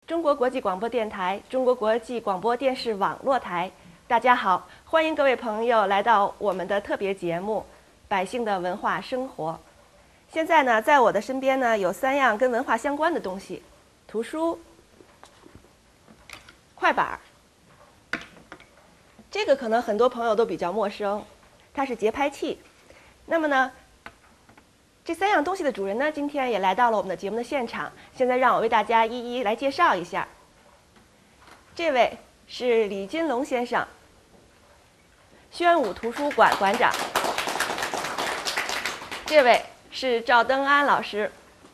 中国国际广播电台、中国国际广播电视网络台，大家好，欢迎各位朋友来到我们的特别节目《百姓的文化生活》。现在呢，在我的身边呢有3样跟文化相关的东西：图书、快板。这个可能很多朋友都比较陌生，它是节拍器。那么呢，这3样东西的主人呢，今天也来到了我们的节目的现场。现在让我为大家一一来介绍一下。这位是李金龙先生，宣武图书馆馆长。这位是赵登安老师，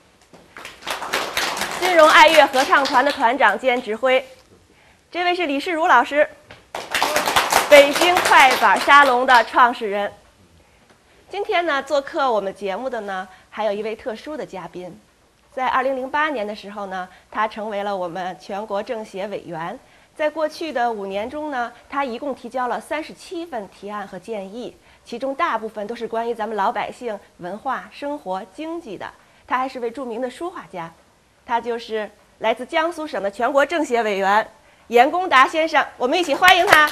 金融爱乐合唱团的团长兼指挥。这位是李世儒老师，北京快板沙龙的创始人。今天呢，做客我们节目的呢，还有一位特殊的嘉宾。在2008年的时候呢，他成为了我们全国政协委员。在过去的5年中呢，他一共提交了37份提案和建议，其中大部分都是关于咱们老百姓文化、生活、经济的。他还是位著名的书画家，他就是来自江苏省的全国政协委员严公达先生。我们一起欢迎他。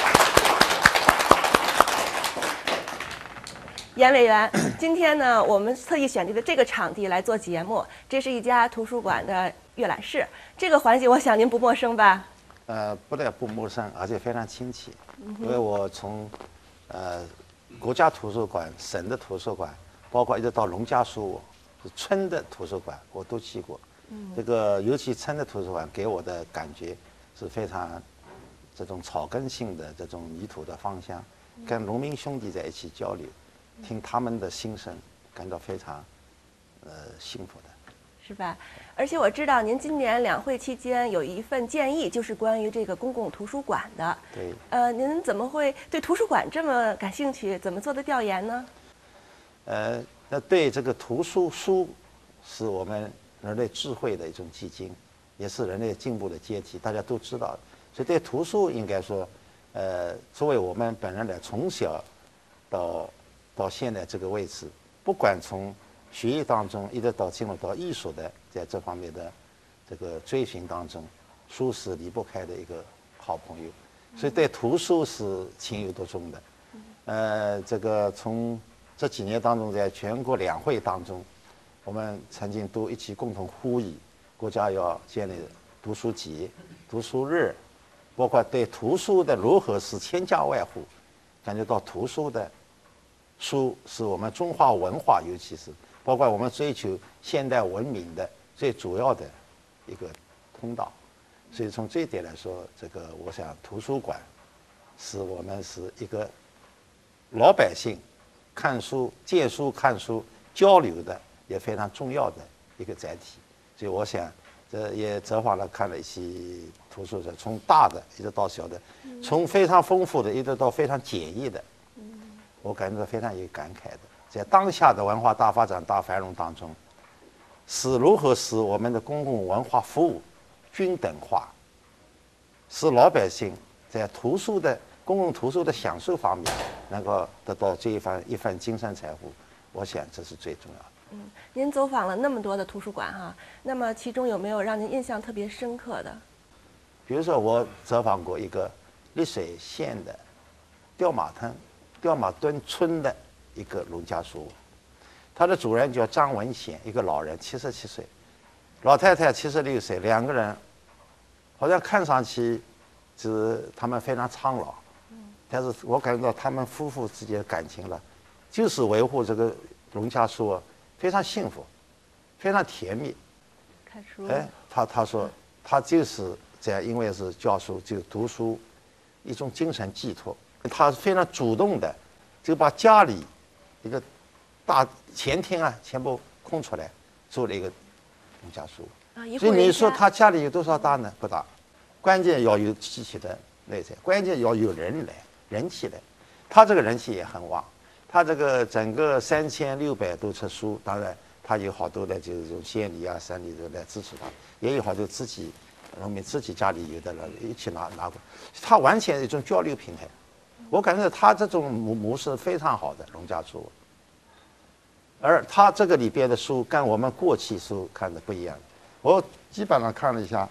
严委员，今天呢，我们特意选择的这个场地来做节目，这是一家图书馆的阅览室。这个环境，我想您不陌生吧？ 不但不陌生，而且非常亲切。因为我从国家图书馆、省的图书馆，包括一直到农家书屋、村的图书馆，我都去过。这个尤其村的图书馆给我的感觉是非常这种草根性的这种泥土的芳香，跟农民兄弟在一起交流。听他们的心声，感到非常幸福的， 是吧？而且我知道您今年两会期间有一份建议，就是关于这个公共图书馆的。 对。 您怎么会对图书馆这么感兴趣？怎么做的调研呢？ 那对这个书是我们人类智慧的一种基金，也是人类进步的阶梯，大家都知道。所以对图书应该说，作为我们本人的从小到现在这个位置，不管从学业当中一直到进入到艺术的在这方面的这个追寻当中，书是离不开的一个好朋友，所以对图书是情有独钟的。这个从这几年当中，在全国两会当中，我们曾经都一起共同呼吁国家要建立读书节、读书日，包括对图书的如何是千家万户感觉到图书的书是我们中华文化，尤其是包括我们追求现代文明的最主要的一个通道。所以从这一点来说，这个我想图书馆是我们是一个老百姓看书、借书、看书交流的也非常重要的一个载体。所以我想这也走访了看了一些图书馆，从大的一直到小的，从非常丰富的一直到非常简易的。我感觉到非常有感慨的，在当下的文化大发展、大繁荣当中，是如何使我们的公共文化服务均等化，使老百姓在公共图书的享受方面能够得到这一份精神财富，我想这是最重要的。 您走访了那么多的图书馆哈，那么其中有没有让您印象特别深刻的？ 比如说，我走访过一个丽水县的吊马墩村的一个农家书屋，他的主人叫张文显，一个老人，77岁，老太太76岁，两个人好像看上去是他们非常苍老，但是我感觉到他们夫妇之间的感情了，就是维护这个农家书屋非常幸福，非常甜蜜。 看书。 他说他就是这样，因为是教书，就读书一种精神寄托。他非常主动的，就把家里一个大前厅啊全部空出来，做了一个农家书。所以你说他家里有多少大呢？不大，关键要有机器的内在，关键要有人气来。他这个人气也很旺，他这个整个3600多册书，当然他有好多的就是从县里啊、省里的来支持他，也有好多农民自己家里有的人一起拿过，他完全是一种交流平台。我感觉他这种模式非常好的农家书，而他这个里边的书跟我们过去书看的不一样。我基本上看了一下，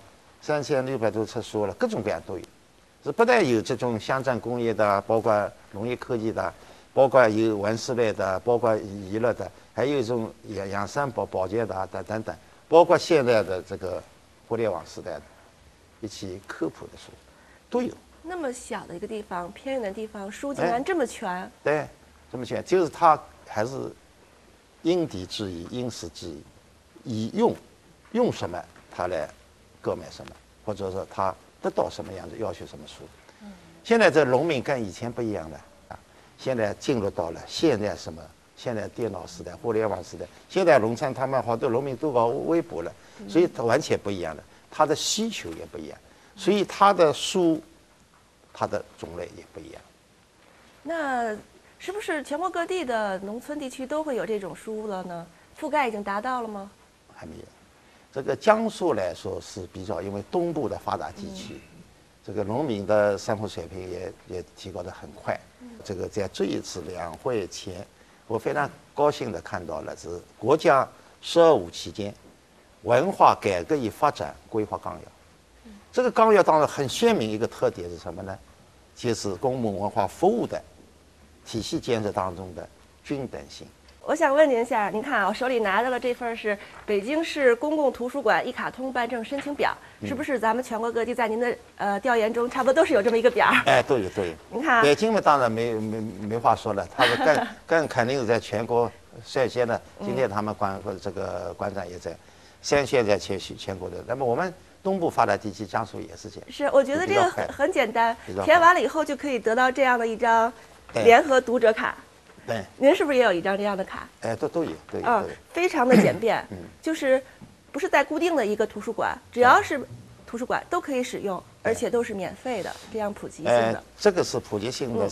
3600多册书了，各种各样都有。是不但有这种乡镇工业的，包括农业科技的，包括有文史类的，包括娱乐的，还有一种养生保健的等等，包括现在的这个互联网时代的一起科普的书都有。 那么小的一个地方，偏远的地方，书竟然这么全。 对，这么全，就是它还是因地制宜、因时制宜，以用什么它来购买什么，或者说它得到什么样子要求什么书。现在这农民跟以前不一样了啊，现在进入到了现在什么？现在电脑时代、互联网时代，现在农村他们好多农民都搞微博了，所以它完全不一样了，它的需求也不一样，所以它的书，它的种类也不一样。 那是不是全国各地的农村地区都会有这种书了呢？覆盖已经达到了吗？ 还没有。这个江苏来说是比较，因为东部的发达地区，这个农民的生活水平也提高得很快。这个在这一次两会前，我非常高兴地看到了是国家“12·5”期间文化改革与发展规划纲要。这个纲要当中很鲜明一个特点是什么呢？就是公共文化服务的体系建设当中的均等性。 我想问您一下，您看啊，我手里拿到了这份是北京市公共图书馆一卡通办证申请表，是不是咱们全国各地在您的调研中差不多都是有这么一个表？ 哎，都有。 您看啊， 北京嘛，当然没话说了，他是更肯定是在全国率先的。今天他们馆长也在先选在全国的。那么我们东部发达地区，江苏也是这样。 是，我觉得这个很简单，填完了以后就可以得到这样的一张联合读者卡。 对， 您是不是也有一张这样的卡？ 哎，都有。 非常的简便，就是不是在固定的一个图书馆，只要是图书馆都可以使用，而且都是免费的，这样普及性的。 这个是普及性的，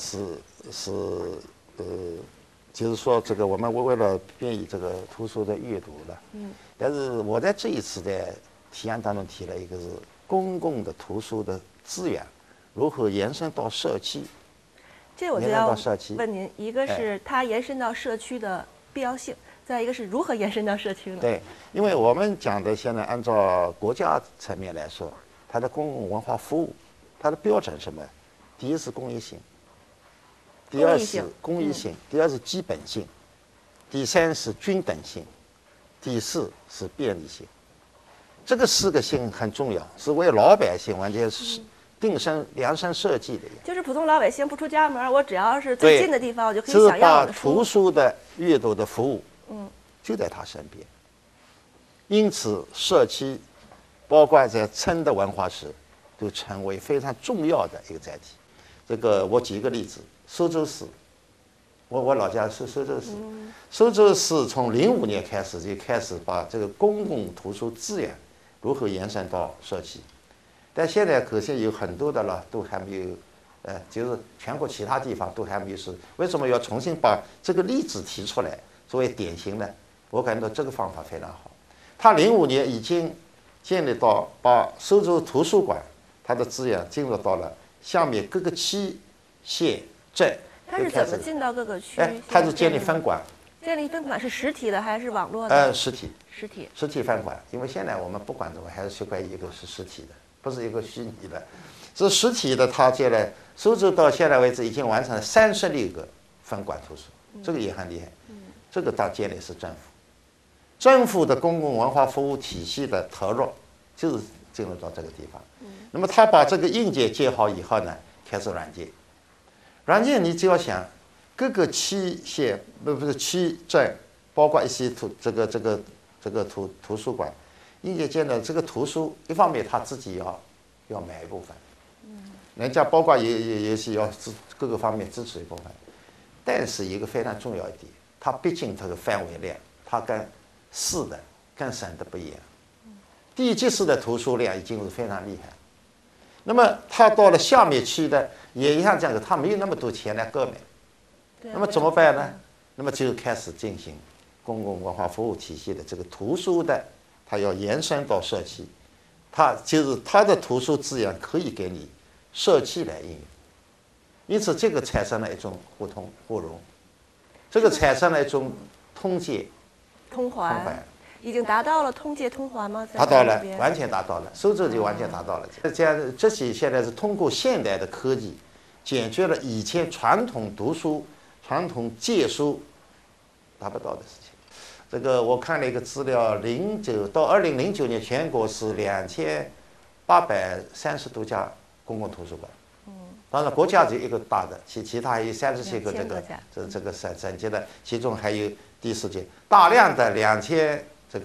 就是说这个我们为了便于这个图书的阅读了。但是我在这一次的提案当中提了一个是公共的图书的资源如何延伸到社区。 这我就要问您，一个是它延伸到社区的必要性，再一个是如何延伸到社区呢？ 对，因为我们讲的现在按照国家层面来说，它的公共文化服务，它的标准什么？第一是公益性，第二是公益性，第二是基本性，第三是均等性，第四是便利性。这个4个性很重要，是为老百姓完全是量身设计的。就是普通老百姓不出家门，我只要是最近的地方，我就可以享用我的书。 是把图书的阅读的服务，就在他身边。因此，社区包括在村的文化史，都成为非常重要的一个载体。这个我举一个例子，苏州市，我老家是苏州市，苏州市从05年开始就开始把这个公共图书资源如何延伸到社区。但现在可惜有很多的了，都还没有，就是全国其他地方都还没有是。为什么要重新把这个例子提出来作为典型呢？我感到这个方法非常好。他05年已经建立到把苏州图书馆它的资源进入到了下面各个区、县、镇。 它是怎么进到各个区？ 它是建立分馆。 建立分馆是实体的还是网络的？ 实体分馆，因为现在我们不管怎么还是习惯一个是实体的。不是一个虚拟的，是实体的。它现在苏州到现在为止已经完成了36个分馆图书，这个也很厉害。这个建立是政府的公共文化服务体系的投入，就是进入到这个地方。那么他把这个硬件建好以后呢，开始软件你只要想各个区县不是区镇，包括一些图书馆。硬件建的这个图书，一方面他自己要买一部分，人家包括也是要各个方面支持一部分，但是一个非常重要一点，它毕竟这个范围量，它跟市的、跟省的不一样。地级市的图书量已经是非常厉害，那么它到了下面区的也一样这样子，它没有那么多钱来购买，那么怎么办呢？那么就开始进行公共文化服务体系的这个图书的。它要延伸到社区，它的图书资源可以给你社区来应用，因此这个产生了一种互通互融，这个产生了一种通环。 已经达到了通介通还吗？ 达到了，完全达到了，苏州就完全达到了。这样这些现在是通过现代的科技，解决了以前传统读书、传统借书达不到的事情。这个我看了一个资料，09到2009年，全国是2830多家公共图书馆。当然，国家只有一个大的，其他还有37个这个省级的，其中还有第四届，大量的2500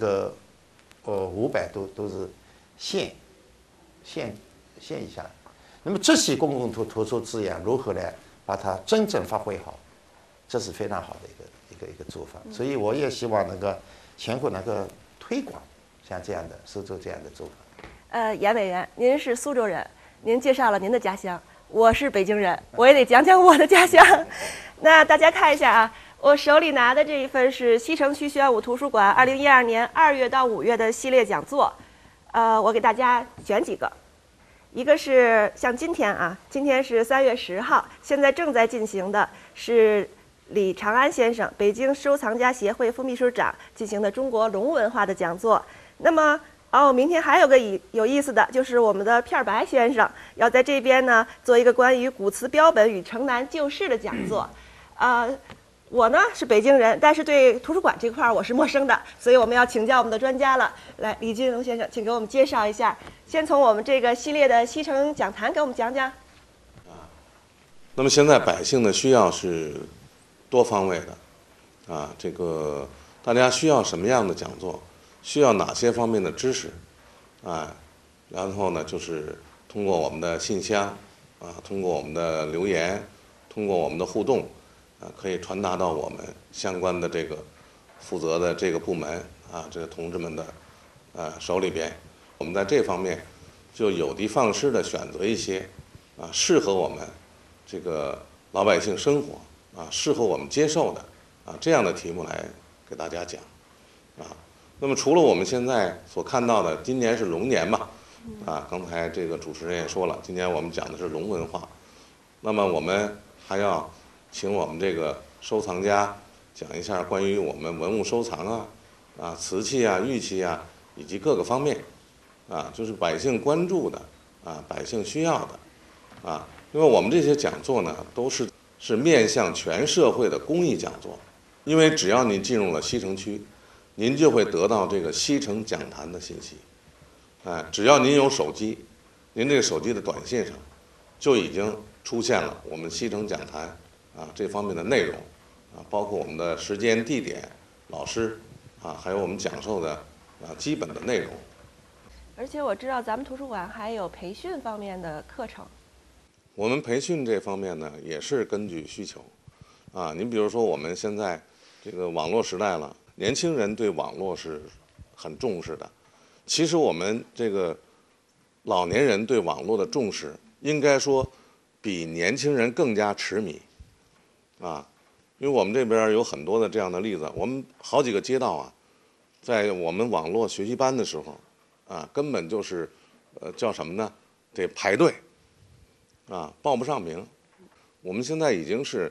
都是县以下。那么这些公共图书资源如何来把它真正发挥好，这是非常好的一个做法。所以我也希望能够全国能够推广像这样的苏州这样的做法。 严委员，您是苏州人，您介绍了您的家乡。我是北京人，我也得讲讲我的家乡。那大家看一下啊，我手里拿的这一份是西城区宣武图书馆2012年2月到5月的系列讲座。我给大家选几个，一个是像今天啊，今天是3月10号，现在正在进行的是李长安先生，北京收藏家协会副秘书长进行的中国龙文化的讲座。那么明天还有个有意思的，就是我们的片白先生要在这边呢做一个关于古瓷标本与城南旧事的讲座。我呢是北京人，但是对图书馆这块我是陌生的，所以我们要请教我们的专家了。来，李金龙先生，请给我们介绍一下。先从我们这个系列的西城讲坛给我们讲讲。 那么现在百姓的需要是多方位的，这个大家需要什么样的讲座？需要哪些方面的知识，然后呢，就是通过我们的信箱，通过我们的留言，通过我们的互动，可以传达到我们相关的这个负责的这个部门，这个同志们的手里边，我们在这方面就有的放矢的选择一些适合我们这个老百姓生活适合我们接受的这样的题目来给大家讲那么除了我们现在所看到的，今年是龙年嘛，刚才这个主持人也说了，今年我们讲的是龙文化，那么我们还要请我们这个收藏家讲一下关于我们文物收藏瓷器玉器以及各个方面就是百姓关注的百姓需要的因为我们这些讲座呢都是面向全社会的公益讲座，因为只要你进入了西城区，您就会得到这个西城讲坛的信息，只要您有手机，您这个手机的短信上就已经出现了我们西城讲坛这方面的内容包括我们的时间、地点、老师还有我们讲授的基本的内容。 而且我知道咱们图书馆还有培训方面的课程。 我们培训这方面呢，也是根据需求您比如说我们现在这个网络时代了。年轻人对网络是很重视的，其实我们这个老年人对网络的重视，应该说比年轻人更加痴迷，因为我们这边有很多的这样的例子，我们好几个街道在我们网络学习班的时候，根本就是叫什么呢？得排队，报不上名。我们现在已经是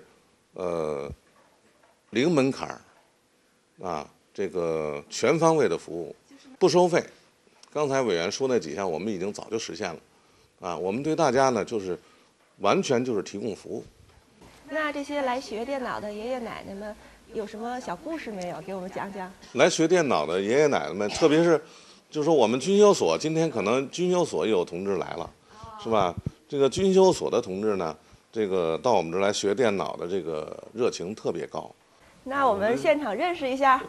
零门槛。这个全方位的服务，不收费。刚才委员说那几项，我们已经早就实现了，我们对大家呢就是完全就是提供服务。 那这些来学电脑的爷爷奶奶们有什么小故事没有？给我们讲讲。 来学电脑的爷爷奶奶们，特别是就是说我们军修所，今天可能军修所有同志来了，是吧？这个军修所的同志呢，这个到我们这儿来学电脑的这个热情特别高。 那我们现场认识一下。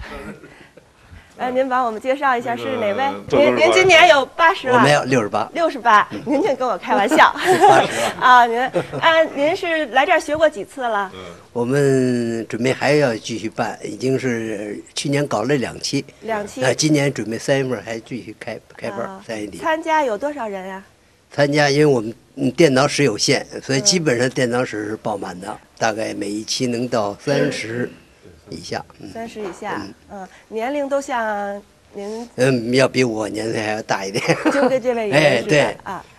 您帮我们介绍一下是哪位？您今年有80了？ 我没有68。 68，您就跟我开玩笑。您是来这儿学过几次了？ 我们准备还要继续办，已经是去年搞了2期。 2期。 今年准备3月份还继续开班，3月底。 参加有多少人呀？ 参加，因为我们电脑室有限，所以基本上电脑室是爆满的，大概每一期能到30以下。 30以下，年龄都像您。 要比我年龄还要大一点。 就跟这位爷爷似的对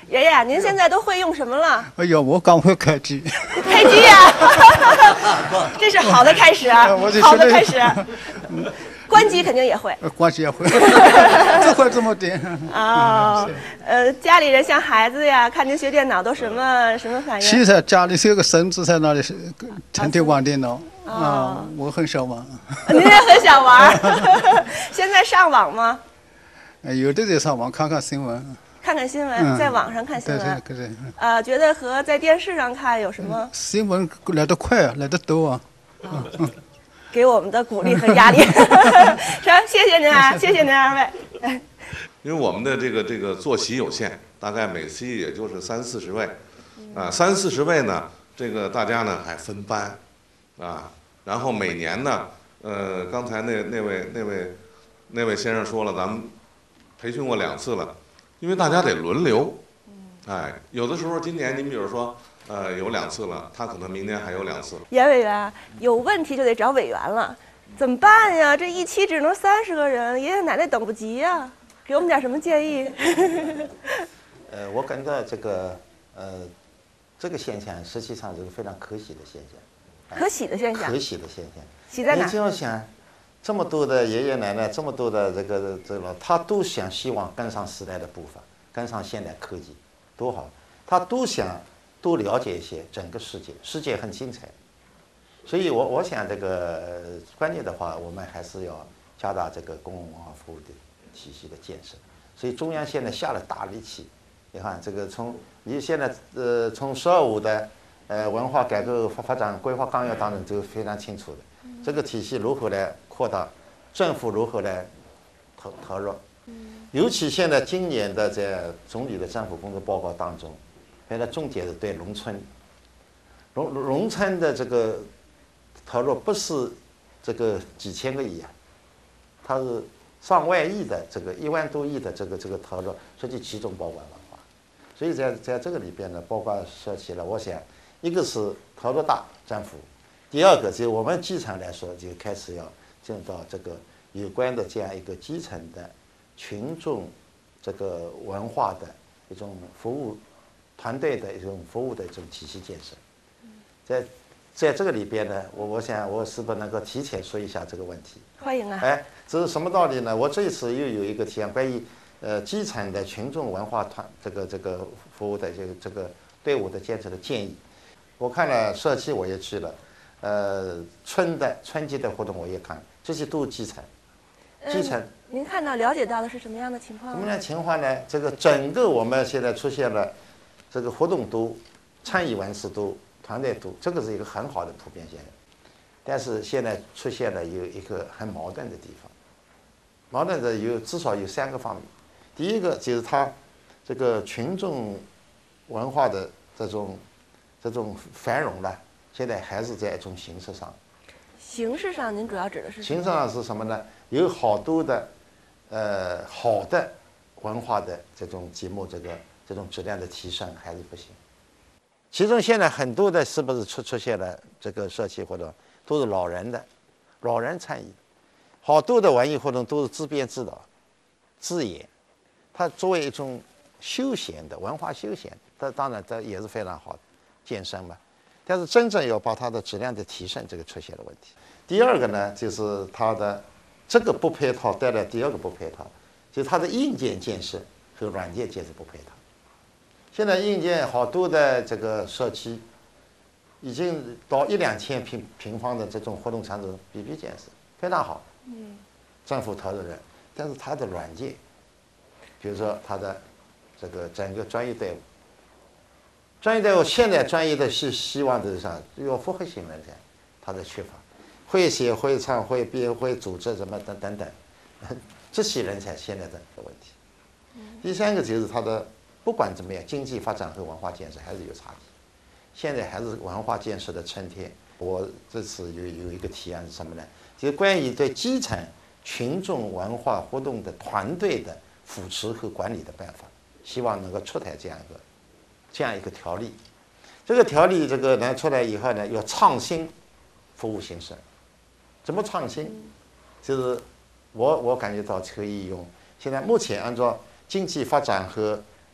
爷爷，您现在都会用什么了？ 哎呀，我刚会开机， 开机呀、这是好的开始啊， 我就好的现在开始。关机肯定也会关系也会，这会这么点。 哦。家里人像孩子呀，看您学电脑都什么反应？ 其实家里是有个孙子在那里，成天玩电脑啊，我很少玩。 您也很想玩儿。现在上网吗？ 有的在上网看看新闻。 看看新闻，在网上看新闻。 对对对。 觉得和在电视上看有什么？ 新闻来得快啊，来得多啊。 给我们的鼓励和压力。行，谢谢您啊，谢谢您二位。 因为我们的这个坐席有限，大概每期也就是30-40位，啊，30-40位呢，这个大家呢还分班，啊，然后每年呢，刚才那位先生说了，咱们培训过2次了，因为大家得轮流，哎，有的时候今年您比如说，有2次了，他可能明年还有2次。 严委员，有问题就得找委员了，怎么办呀？这一期只能30个人，爷爷奶奶等不及呀，给我们点什么建议？ 我感到这个现象实际上是个非常可喜的现象。 可喜的现象。 可喜的现象。 喜在哪？ 你就要想，这么多的爷爷奶奶，这么多的这个他都希望跟上时代的步伐，跟上现代科技，多好！他都想多了解一些整个世界，世界很精彩。所以我想这个关键的话，我们还是要加大这个公共文化服务的体系的建设。所以中央现在下了大力气，你看这个从12.5的文化改革发展规划纲要当中都非常清楚的，这个体系如何来扩大，政府如何来投入，尤其现在今年的在总理的政府工作报告当中，非常重点的对农村的这个投入不是这个几千个亿啊，它是上万亿的这个1万多亿的这个投入，实际其中包括文化。所以在这个里边呢，包括说起了，我想一个是投入大政府，第二个就我们基层来说，就开始要进入到这个有关的这样一个基层的群众这个文化的一种服务团队的一种服务的一种体系建设。在这个里边呢，我想我是不是能够提前说一下这个问题？ 欢迎啊！ 哎，这是什么道理呢？我这一次又有一个提案，关于基层的群众文化这个服务的这个队伍的建设的建议。我看了社区我也去了，春季的活动我也看，这些都是基层。基层。 您看到了解到的是什么样的情况？ 什么样的情况呢？这个整个我们现在出现了这个活动都、参与文史都、团队都，这个是一个很好的普遍现象。但是现在出现了有一个很矛盾的地方，矛盾的至少有3个方面。第一个就是它这个群众文化的这种繁荣呢，现在还是在一种形式上。 形式上，您主要指的是什么？ 形式上是什么呢？有好多的好的文化的这种节目，这种质量的提升还是不行。其中现在很多的是不是出现了这个社区活动，都是老人参与，好多的文艺活动都是自编自导自演，它作为一种休闲的文化休闲，它当然这也是非常好的健身嘛。但是真正要把它的质量的提升，这个出现了问题。第二个呢，就是它的这个不配套带来第二个不配套，就是它的硬件建设和软件建设不配套。现在硬件好多的这个社区，已经到1-2千平方的这种活动场所，BB建设非常好，政府投入人，但是它的软件，比如说它的这个整个专业队伍。现在专业的是希望的是啥？要复合型人才，他的缺乏，会写会唱会编会组织什么等等，这些人才现在的问题。第3个就是他的不管怎么样，经济发展和文化建设还是有差距。现在还是文化建设的春天。我这次有一个提案是什么呢？就是关于对基层群众文化活动的团队的扶持和管理的办法，希望能够出台这样一个条例。这个条例拿出来以后呢，要创新服务形式。怎么创新？就是我感觉到可以用现在目前按照经济发展和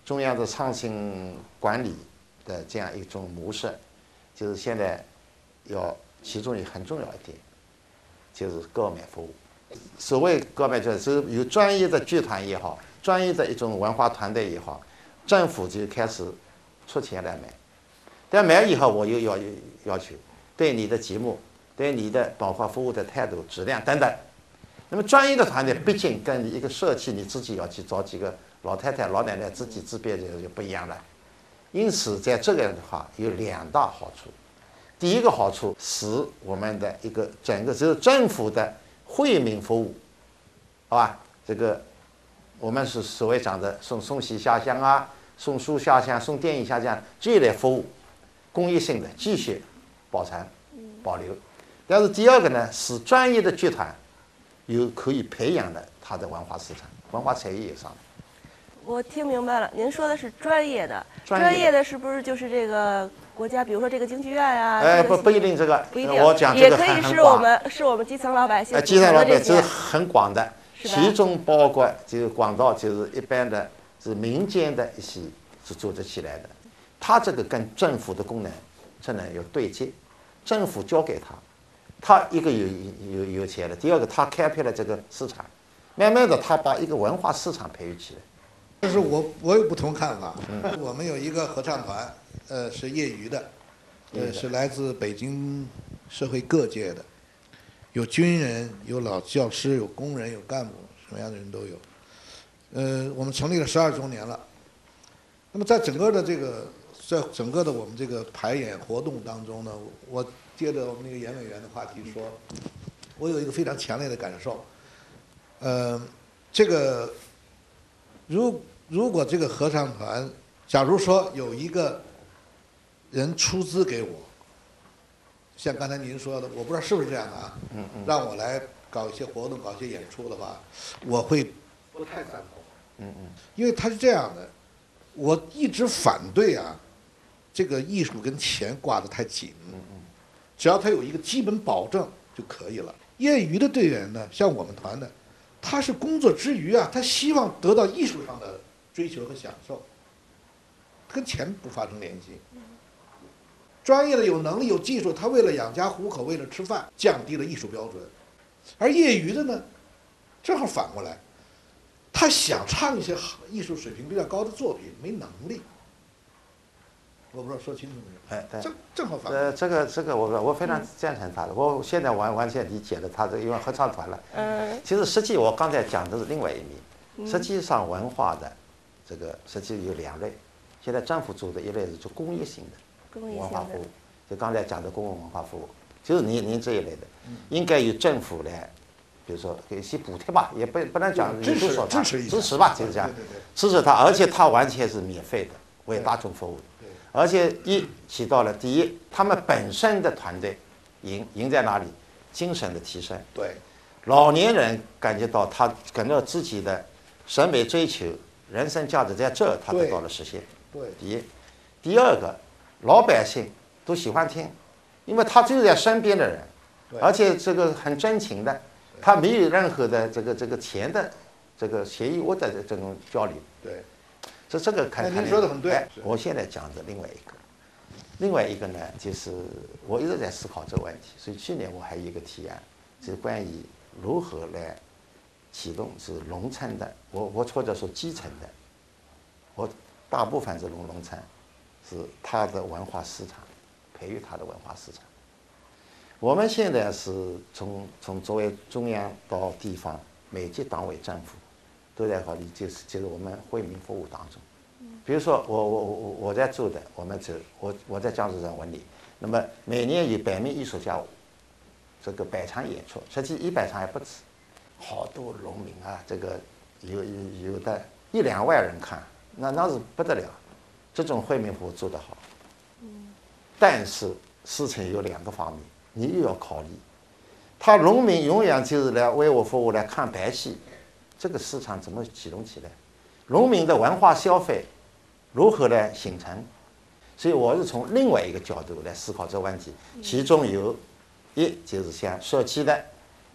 中央的创新管理的这样一种模式，就是现在其中也很重要一点，就是高面服务。所谓高面就是有专业的剧团也好，专业的一种文化团队也好，政府就开始出钱来买。但买以后，我又要求对你的节目、对你的文化服务的态度、质量等等。那么专业的团队毕竟跟你一个社区你自己要去找几个老太太、老奶奶自己自编就不一样了。因此，在这个的话有2大好处。第一个好处是我们的一个整个就是政府的惠民服务，好吧？这个我们是所谓讲的送喜下乡啊、送书下乡、送电影下乡这一类服务，公益性的继续保存保留。但是第二个呢，是专业的剧团可以培养的它的文化市场、文化产业也上。 我听明白了，您说的是专业的， 专业的是不是就是这个国家，比如说这个京剧院呀？ 哎，不一定这个， 不一定， 我讲这个也可以很广。 是我们基层老百姓。 基层老百姓这是很广的， 是吧其中包括就是广到就是一般的是民间的一些是组织起来的，它这个跟政府的功能才能有对接，政府交给他一个有钱了，第二个他开辟了这个市场，慢慢的他把一个文化市场培育起来。 但是我有不同看法。我们有一个合唱团，是业余的，是来自北京社会各界的，有军人，有老教师，有工人，有干部，什么样的人都有。我们成立了12周年了。那么在整个的我们这个排演活动当中呢，我接着我们那个严委员的话题说，我有一个非常强烈的感受。这个如果这个合唱团，假如说有一个人出资给我，像刚才您说的，我不知道是不是这样的啊，让我来搞一些活动、搞一些演出的话，我会不太赞同。因为他是这样的，我一直反对啊，这个艺术跟钱挂得太紧。只要他有一个基本保证就可以了。业余的队员呢，像我们团的，他是工作之余啊，他希望得到艺术上的追求和享受，跟钱不发生联系。专业的有能力有技术，他为了养家糊口，为了吃饭，降低了艺术标准。而业余的呢，正好反过来，他想唱一些艺术水平比较高的作品，没能力。我不知道说清楚没有？ 哎，对， 正好反过来。 这个我非常赞成他的，我现在完全理解了他的，因为合唱团了。其实实际我刚才讲的是另外一面，实际上文化的这个实际有2类，现在政府做的一类是做公益性的文化服务，就刚才讲的公共文化服务，就是您这一类的，应该由政府来，比如说给一些补贴吧，也不能讲支持吧，就是这样，支持他，而且他完全是免费的，为大众服务。而且起到了第一，他们本身的团队赢在哪里？精神的提升。 对， 老年人感觉到他感到自己的审美追求、人生价值在这他得到了实现。 对， 第一，第二个，老百姓都喜欢听，因为他就在身边的人，而且这个很真情的，他没有任何的这个钱的这个协议窝的这种交流。 对。 这个看您说的很对。 我现在讲的另外一个呢，就是我一直在思考这个问题，所以去年我还有一个提案，就是关于如何来启动是农村的，我或者说基层的，我大部分是农村，是它的文化市场，培育它的文化市场。我们现在是从作为中央到地方，每级党委政府都在考虑，就是我们惠民服务当中，比如说我在做的，我在江苏省文理，那么每年有100名艺术家，这个100场演出，实际100场还不止，好多农民啊，这个有的1、2万人看，那是不得了，这种惠民服务做得好，但是事情有2个方面，你又要考虑，他农民永远就是来为我服务来看白戏。这个市场怎么启动起来？农民的文化消费如何来形成？所以我是从另外一个角度来思考这个问题。其中有就是像社区的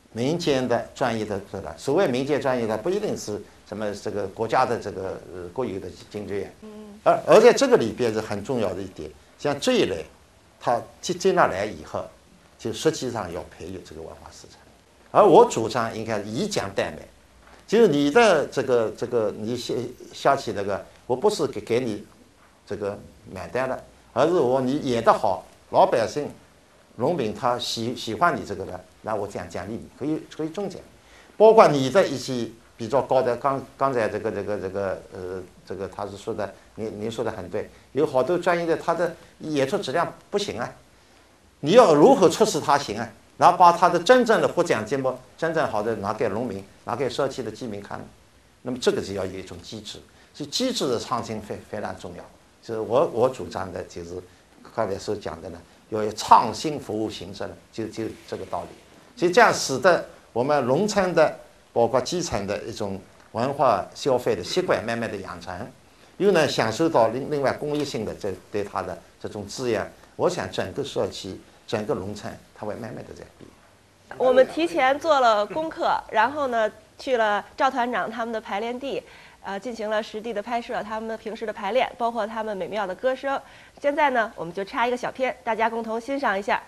民间的专业的这个，所谓民间专业的不一定是什么这个国家的这个国有的京剧院，而在这个里边是很重要的一点，像这一类，他接纳来以后，就实际上要培育这个文化市场，而我主张应该以讲代卖，就是你的这个你下起那个，我不是给你这个买单了，而是你演得好，老百姓。农民他喜欢你这个的，那我奖励你，可以中奖，包括你的一些比较高的，刚才这个他是说的，您说的很对，有好多专业的他的演出质量不行啊，你要如何促使他行啊？然后把他的真正的获奖节目，真正好的拿给农民，拿给社区的居民看，那么这个就要有一种机制，所以机制的创新非常重要。就是我主张的就是刚才所讲的呢。要有创新服务形式呢，就这个道理。所以这样使得我们农村的，包括基层的一种文化消费的习惯慢慢的养成，又能享受到另外公益性的对它的这种滋养。我想整个社区、整个农村，它会慢慢的在变。 我们提前做了功课，然后呢去了赵团长他们的排练地。进行了实地的拍摄，他们平时的排练，包括他们美妙的歌声。现在呢，我们就插一个小片，大家共同欣赏一下。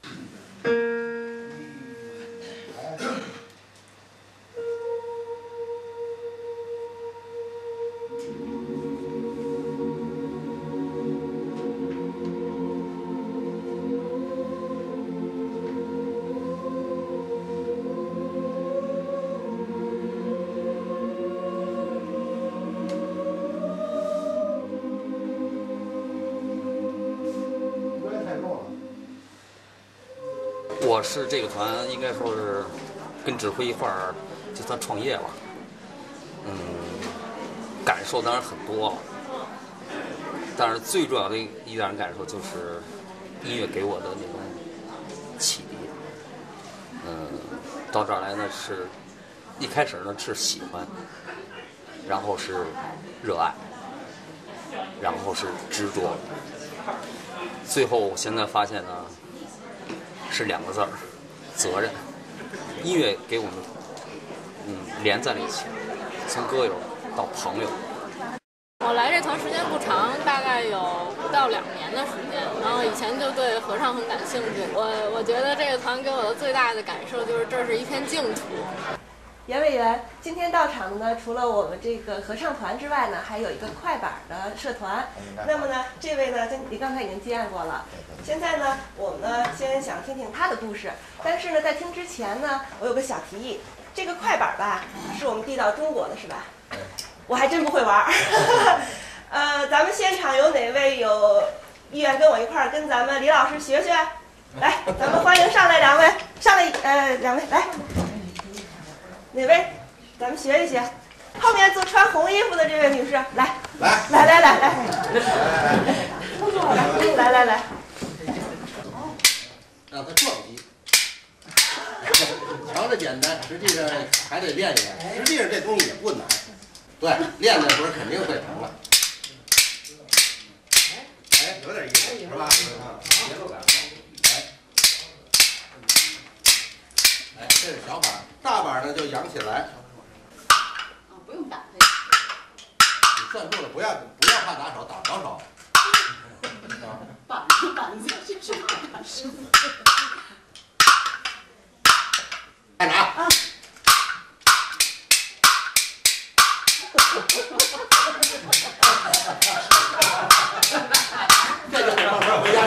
我是这个团，应该说是跟指挥一块儿，就算创业吧。感受当然很多，但是最重要的一点感受就是音乐给我的那种启迪。到这儿来呢是，一开始呢是喜欢，然后是热爱，然后是执着，最后现在发现呢。是2个字儿，责任。音乐给我们，连在了一起，从歌友到朋友。 我来这团时间不长，大概有不到2年的时间。然后以前就对合唱很感兴趣。我觉得这个团给我的最大的感受就是这是一片净土。 严委员，今天到场的呢，除了我们这个合唱团之外呢，还有一个快板的社团。那么呢，这位呢，你刚才已经见过了。现在呢，我们呢先想听听他的故事。但是呢，在听之前呢，我有个小提议。这个快板吧，是我们递到中国的，是吧？我还真不会玩。咱们现场有哪位有意愿跟我一块儿跟咱们李老师学学？来，咱们欢迎上来2位，两位来。哪位？咱们学一学。后面就穿红衣服的这位女士，来， 让他撞击，瞧着简单，实际上还得练一练。实际上这东西也不难，对，练的时候肯定会成了。有点意思，是吧？节奏感。这是小板，大板呢就扬起来。 不用打你算住了，不要怕打手，打着手。 板子是板子。 开始啊！这就得放这儿回家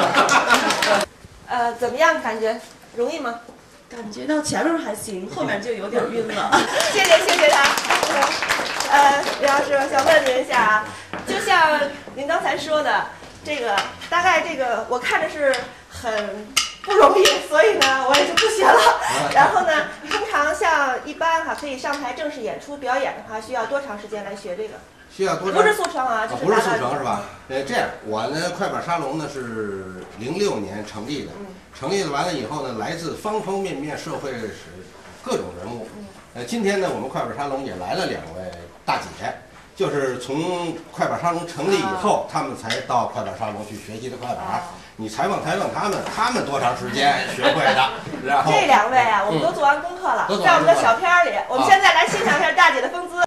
练。怎么样？感觉容易吗？ 感觉到前面还行，后面就有点晕了。 谢谢他。李老师，我想问您一下啊，就像您刚才说的，这个大概这个我看着是很不容易，所以呢我也就不学了。然后呢，通常像一般可以上台正式演出表演的话，需要多长时间来学这个？ 需要多长？ 不是速成啊， 不是速成是吧？这样，我呢快板沙龙呢是06年成立的。成立了完了以后呢，来自方方面面社会史各种人物。今天呢，我们快板沙龙也来了2位大姐，就是从快板沙龙成立以后，他们才到快板沙龙去学习的快板。 你采访他们多长时间学会的？然后这2位啊，我们都做完功课了，在我们的小片里。我们现在来欣赏一下大姐的风姿。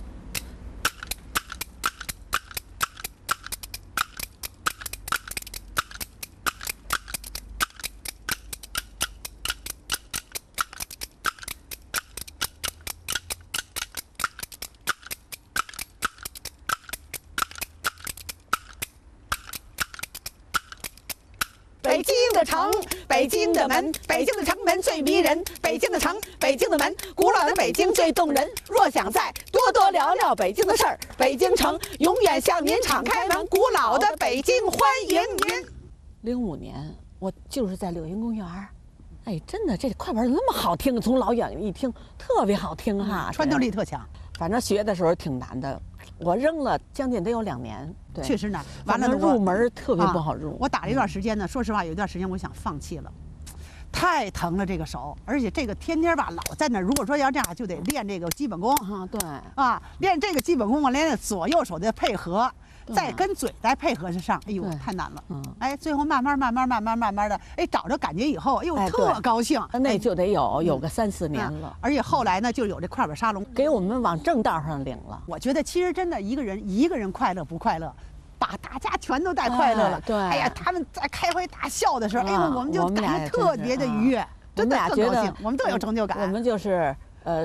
北京的城，北京的门，北京的城门最迷人。北京的城，北京的门，古老的北京最动人。若想再多多聊聊北京的事儿，北京城永远向您敞开门。古老的北京欢迎您。 05年，我就是在柳荫公园儿，哎，真的这快板那么好听，从老远一听特别好听哈， 穿透力特强。 反正学的时候挺难的，我扔了将近得有2年。对， 确实难。完了入门特别不好入。 我打了一段时间呢，说实话，有一段时间我想放弃了，太疼了这个手，而且这个天天吧老在那儿。如果说要这样，就得练这个基本功。 对。 练这个基本功，我练左右手的配合。再跟嘴再配合上，哎呦，太难了。哎，最后慢慢的，哎，找着感觉以后，哎呦，特高兴。 那就得有个3、4年了。 而且后来呢，就有这快板沙龙， 给我们往正道上领了。 我觉得其实真的一个人快乐不快乐，把大家全都带快乐了。 对。 哎呀，他们在开怀大笑的时候，哎呦，我们就感觉特别的愉悦，真的特高兴，我们都有成就感。 我们就是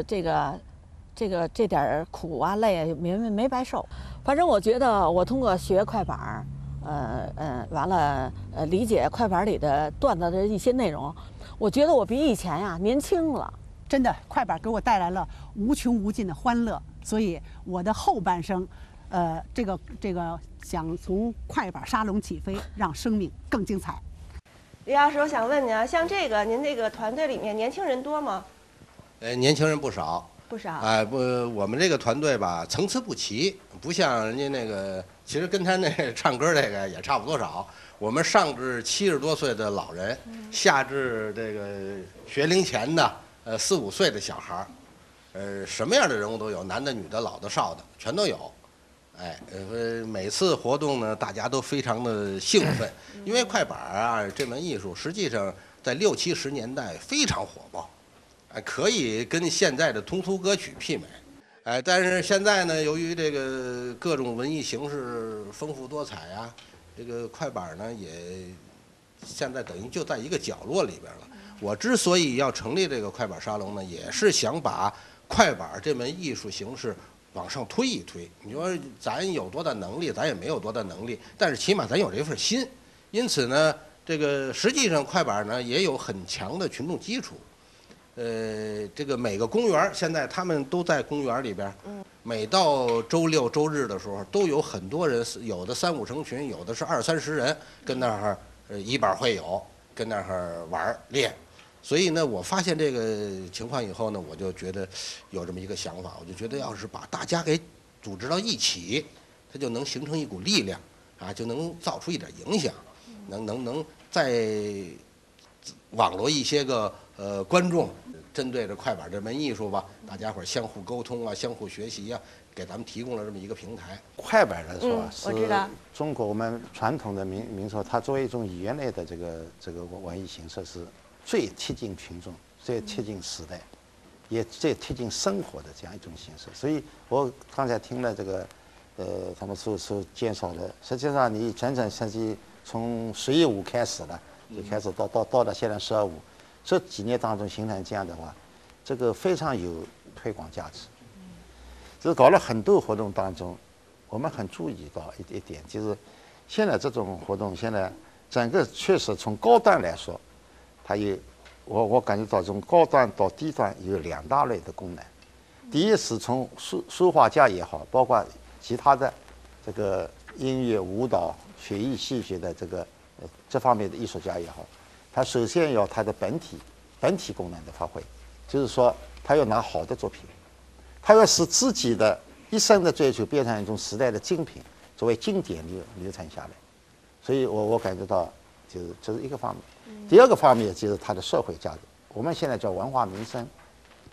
这点苦啊累啊没白受。反正我觉得我通过学快板完了理解快板里的段子的一些内容，我觉得我比以前呀年轻了。 真的，快板给我带来了无穷无尽的欢乐，所以我的后半生，这个想从快板沙龙起飞，让生命更精彩。 李老师，我想问您啊，像您这个团队里面年轻人多吗？ 年轻人不少。 不少。 哎，我们这个团队吧，层次不齐，不像人家那个，其实跟他那唱歌这个也差不多少。我们上至70多岁的老人，下至这个学龄前的4、5岁的小孩儿，什么样的人物都有，男的、女的、老的、少的，全都有。哎，每次活动呢，大家都非常的兴奋，因为快板啊这门艺术，实际上在60、70年代非常火爆。可以跟现在的通俗歌曲媲美，哎，但是现在呢，由于这个各种文艺形式丰富多彩啊，这个快板呢也现在等于就在一个角落里边了。我之所以要成立这个快板沙龙呢，也是想把快板这门艺术形式往上推一推。你说咱有多大能力，咱也没有多大能力，但是起码咱有这份心。因此呢，这个实际上快板呢也有很强的群众基础。这个每个公园现在他们都在公园里边，每到周6、周日的时候，都有很多人，有的3、5成群，有的是20、30人跟那儿以板会友，跟那儿玩练。所以呢，我发现这个情况以后呢，我就觉得有这么一个想法，我就觉得要是把大家给组织到一起，它就能形成一股力量啊，就能造出一点影响，能在网罗一些个观众。针对着快板这门艺术吧，大家伙相互沟通啊，相互学习啊，给咱们提供了这么一个平台。 快板来说， 我知道中国我们传统的民俗，它作为一种语言类的这个文艺形式，是最贴近群众、最贴近时代，也最贴近生活的这样一种形式。所以我刚才听了这个，他们所介绍的，实际上你整实际从随意舞开始了，就开始到了现在12舞。这几年当中形成这样的话，这个非常有推广价值。就是搞了很多活动当中，我们很注意到一点，就是现在这种活动，现在整个确实从高端来说，它有我感觉到从高端到低端有2大类的功能。第一是从书画家也好，包括其他的这个音乐、舞蹈、曲艺、戏曲的这方面的艺术家也好。他首先要他的本体功能的发挥，就是说他要拿好的作品，他要使自己的一生的追求变成一种时代的精品，作为经典流传下来。所以我感觉到这是一个方面。第二个方面就是它的社会价值，我们现在叫文化民生，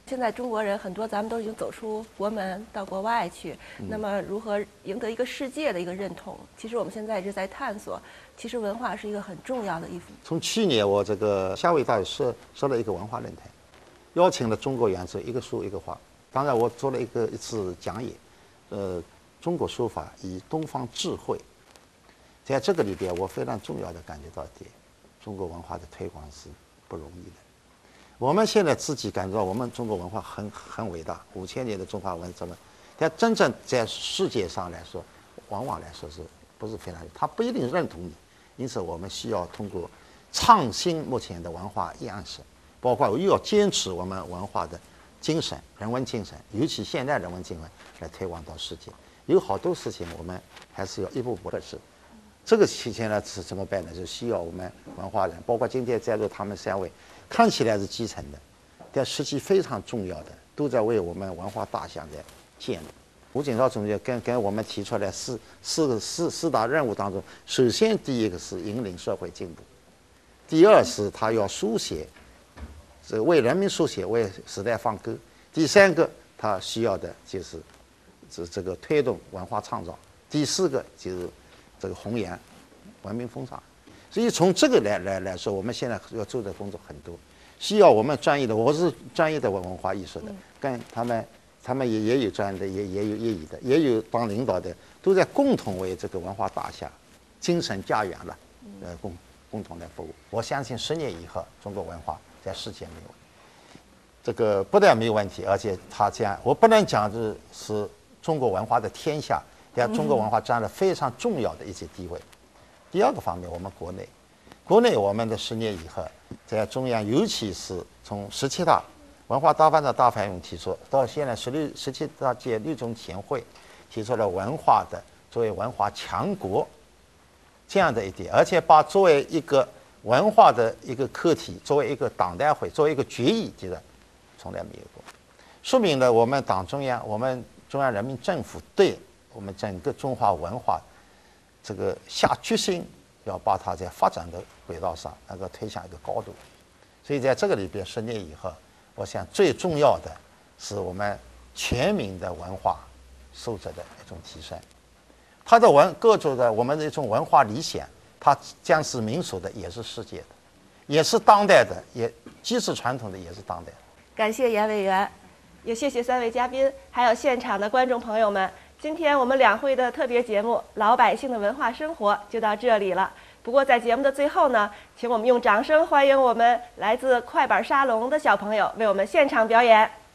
现在中国人很多，咱们都已经走出国门到国外去，那么如何赢得一个世界的一个认同？其实我们现在一直在探索。其实文化是一个很重要的一部分。 从去年我这个夏威夷大学设了一个文化论坛，邀请了中国原则一个书一个画。当然我做了一次讲演，中国书法以东方智慧，在这个里边我非常重要的感觉到一点，中国文化的推广是不容易的。我们现在自己感觉到我们中国文化很伟大，5000年的中华文怎么？但真正在世界上来说，往往来说是不是非常？他不一定认同你，因此我们需要通过创新目前的文化样式，包括又要坚持我们文化的精神、人文精神，尤其现代人文精神来推广到世界。有好多事情我们还是要一步步的是。这个期间呢是怎么办呢？就需要我们文化人，包括今天在座他们3位。看起来是基层的，但实际非常重要的，都在为我们文化大项在建立。胡锦涛总监跟我们提出来四大任务当中，首先第一个是引领社会进步，第二是他要书写，为人民书写，为时代放歌。第三个他需要的就是这个推动文化创造。第4个就是这个弘扬文明风尚。所以从这个来说，我们现在要做的工作很多，需要我们专业的，我是专业的文化艺术的，跟他们也有专业的，也有业余的，也有当领导的，都在共同为这个文化大厦精神家园了，共同来服务。我相信10年以后，中国文化在世界没有这个不但没有问题，而且它将我不能讲是中国文化的天下，但中国文化占了非常重要的一些地位。第二个方面，我们国内我们的10年以后，在中央，尤其是从17大文化大发展大范围提出，到现在17大届6中全会提出了文化的作为文化强国这样的一点，而且把作为一个文化的一个课题，作为一个党代会，作为一个决议，觉得从来没有过，说明了我们党中央，我们中央人民政府对我们整个中华文化这个下决心，要把它在发展的轨道上能够推向一个高度。所以在这个里边，10年以后，我想最重要的是我们全民的文化素质的一种提升。它的各种的我们的一种文化理想，它将是民俗的，也是世界的，也是当代的，也既是传统的，也是当代的。 感谢严委员，也谢谢3位嘉宾，还有现场的观众朋友们。今天我们2会的特别节目《老百姓的文化生活》就到这里了。不过在节目的最后呢，请我们用掌声欢迎我们来自快板沙龙的小朋友为我们现场表演。